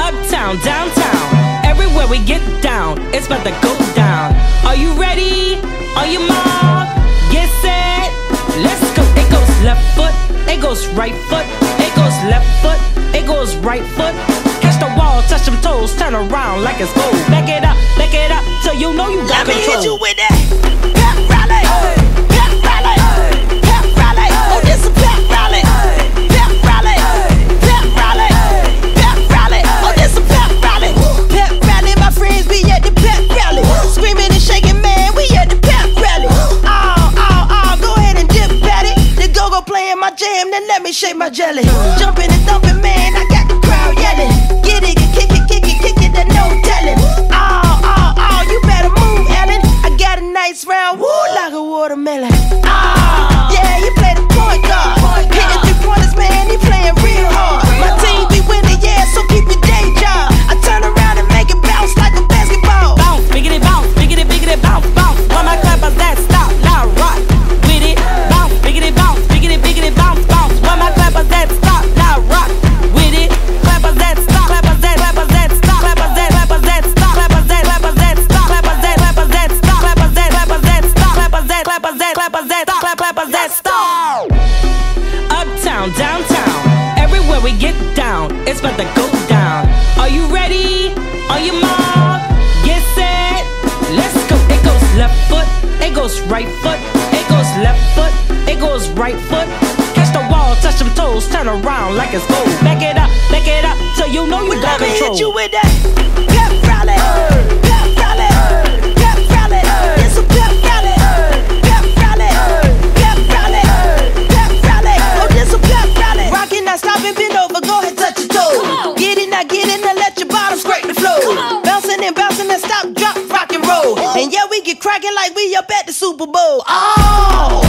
Uptown, downtown, everywhere we get down, it's about to go down. Are you ready? On your mark, get set, let's go. It goes left foot, it goes right foot, it goes left foot, it goes right foot. Catch the wall, touch them toes, turn around like it's gold. Back it up, till you know you got control. Let me hit you with that pep rally, pep rally, pep rally. Oh, this a pep rally, pep rally, pep rally, pep rally. Oh, this a pep rally, pep rally. My friends be at the pep rally, screaming and shaking, man. We at the pep rally. Go ahead and dip at it. The go-go playing my jam, then let me shake my jelly. Jumping and thumping, man. I got the crowd yelling. Get it, kick it, there's no telling. You better move, Ellen. I got a nice round, woo, like a watermelon. Yeah, you play the point guard. Hitting 3-pointers, man, he playing real hard. My team be winning, yeah, so keep your day job. I turn around and make it bounce like a basketball. Bounce, biggity, bounce, biggity, biggity, bounce, bounce. When my clappers that stop, now rock with it. Bounce, biggity, bounce, biggity, biggity, bounce, bounce. When my clappers that stop, now rock with it. Clappers that stop, clappers that stop, clappers that stop, clappers that stop, clappers that stop, clappers that stop, clappers that stop, clappers that stop, clappers that stop. Uptown, downtown, everywhere we get down, it's about to go down. Are you ready? On your mark, get set, let's go. It goes left foot, it goes right foot, it goes left foot, it goes right foot. Catch the wall, touch them toes, turn around like it's gold. Back it up, till you know you got Let me control. hit you with that pep rally, pep rally, pep rally. It's a pep rally, pep rally, pep rally, pep rally. Oh, this a pep rally. Rockin', not stopping, bend over, go ahead, touch your toes. Get it, now let your bottom scrape the floor. Bouncing and stop, drop, rock and roll. And yeah, we get cracking like we up at the Super Bowl. Oh.